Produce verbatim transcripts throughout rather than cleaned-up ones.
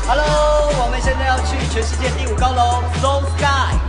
Hello， 我们现在要去全世界第五高楼 Seoul Sky。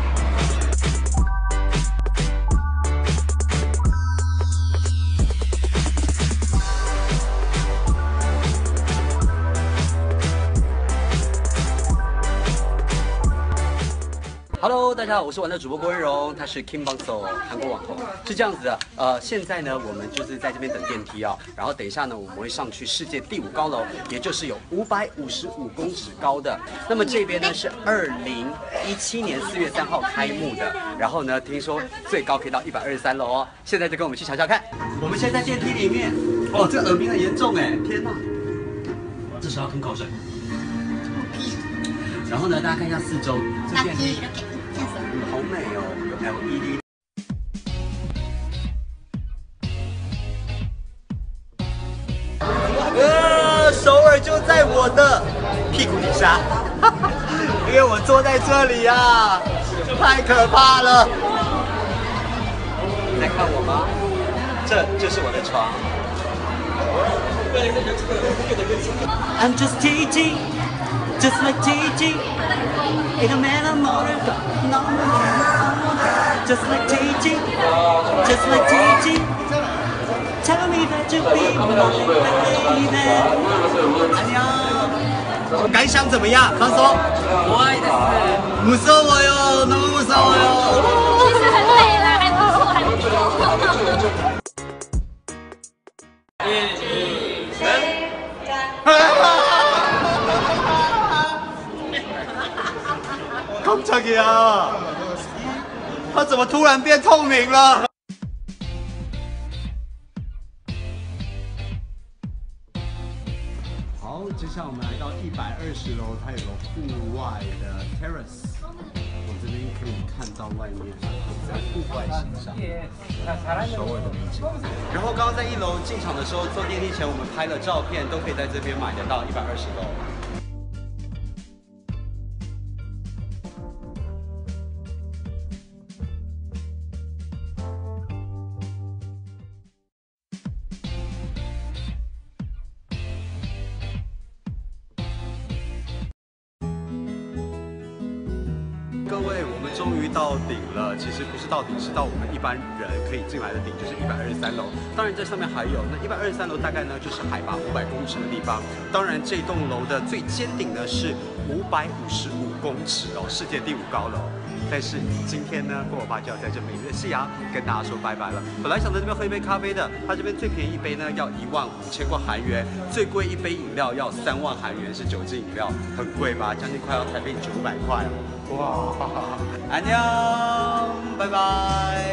Hello， 大家好，我是玩的主播郭文荣，他是 Kim Bangso 韩国网红，是这样子的。呃，现在呢，我们就是在这边等电梯啊、哦，然后等一下呢，我们会上去世界第五高楼，也就是有五百五十五公尺高的。那么这边呢是二零一七年四月三号开幕的，然后呢，听说最高可以到一百二十三楼哦。现在就跟我们去瞧瞧看。我们现在在电梯里面，哦，这耳鸣很严重哎，天哪！这时候要吞口水。然后呢，大家看一下四周，这电梯。 好美哦，有 L E D。呃，首尔就在我的屁股底下，因为我坐在这里啊，太可怕了。你在看我吗？这就是我的床。I'm just teaching, just like teaching. Ain't a man I'm more no just like teaching, just like teaching. Tell me that you be my baby. 안녕。感想怎么样？放松。我爱的是。무서워요，너무무서워요。其实很累了，还不错，还不错。一、二、三。 깜짝이야！ 它怎么突然变透明了？好，接下来我们来到一百二十楼，它有个户外的 terrace， 我这边可以看到外面在户外欣赏首尔的美景。然后刚刚在一楼进场的时候，坐电梯前我们拍了照片，都可以在这边买得到一百二十楼。 各位，我们终于到顶了。其实不是到顶，是到我们一般人可以进来的顶，就是一百二十三楼。当然，这上面还有那一百二十三楼，大概呢就是海拔五百公尺的地方。当然，这栋楼的最尖顶呢是五百五十五公尺哦，世界第五高楼。但是今天呢，郭我爸就要在这美丽的夕阳跟大家说拜拜了。本来想在这边喝一杯咖啡的，他这边最便宜一杯呢要一万五千块韩元，最贵一杯饮料要三万韩元，是酒精饮料，很贵吧？将近快要台币九百块哦。 哇，安녕，拜拜。